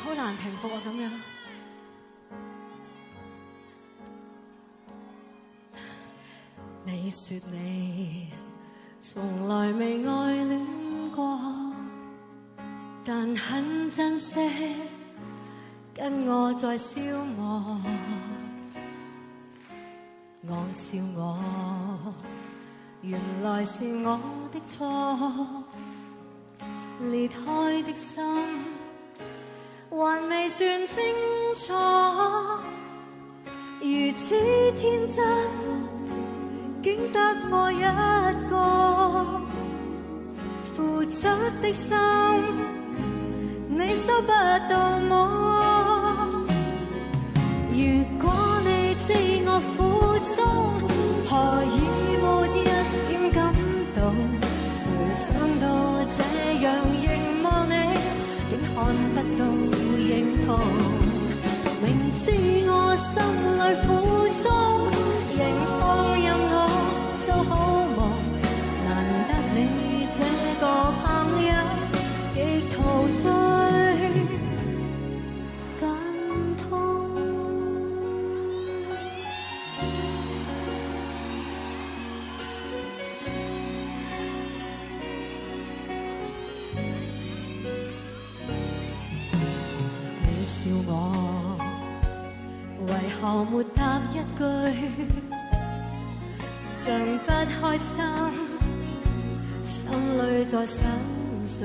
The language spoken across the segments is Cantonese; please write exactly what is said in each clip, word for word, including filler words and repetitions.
好難平復啊咁樣。你說你從來未愛戀過，但很珍惜跟我在消磨。我笑我，原來是我的錯，裂開的心還未算清楚，如此天真竟得我一個，負責的心你收不到麼？如果你知我苦衷，何以沒一點感動？誰想到這樣凝望你，竟看不到認同。明知我心裏苦衷，仍放任我就好忙。難得你這個朋友，極陶醉等痛。你笑我為何沒答一句，像不開心，心裏在想誰？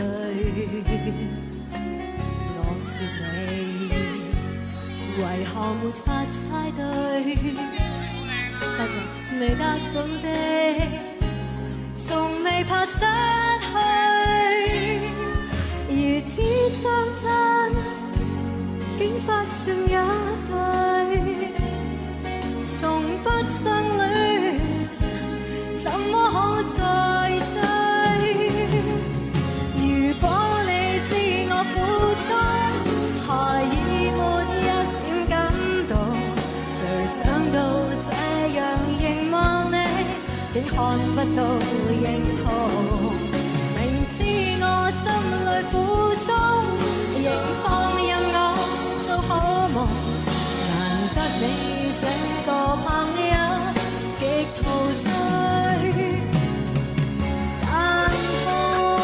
我說你為何沒法猜對，但是未得到的，從未怕失去，如此相襯，竟不算一對，從不相戀，怎麼可再追？如果你知我苦衷，何以沒一點感動？誰想到這樣凝望你，竟看不到認同。明知我心裏苦衷，仍放任我做好夢。難得你這個朋友，極陶醉但痛。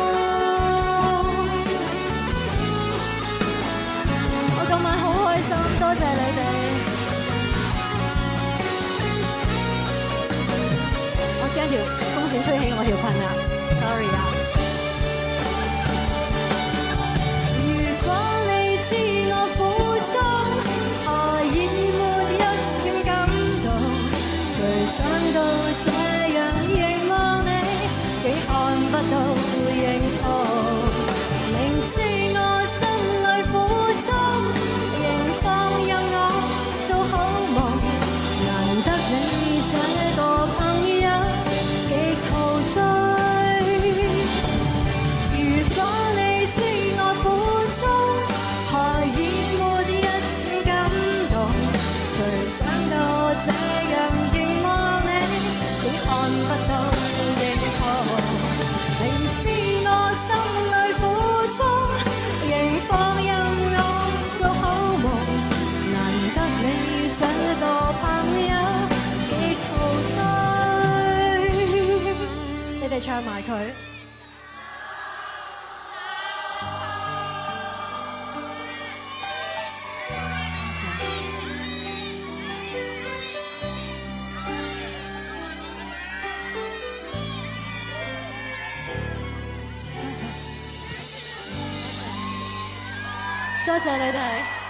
我今晚好開心，多謝你哋。我驚條風扇吹起我條裙啊 ，sorry 啊。想到這樣凝望你，竟看不到認同。明知我心裏苦衷，仍放任我做好夢。難得你這個朋友，極陶醉。如果你知我苦衷，何以沒一點感動？誰想到這樣看不到認同，明知我心裏苦衷，仍放任我做好夢。難得你這個朋友，極陶醉。你哋唱埋佢。多謝你哋。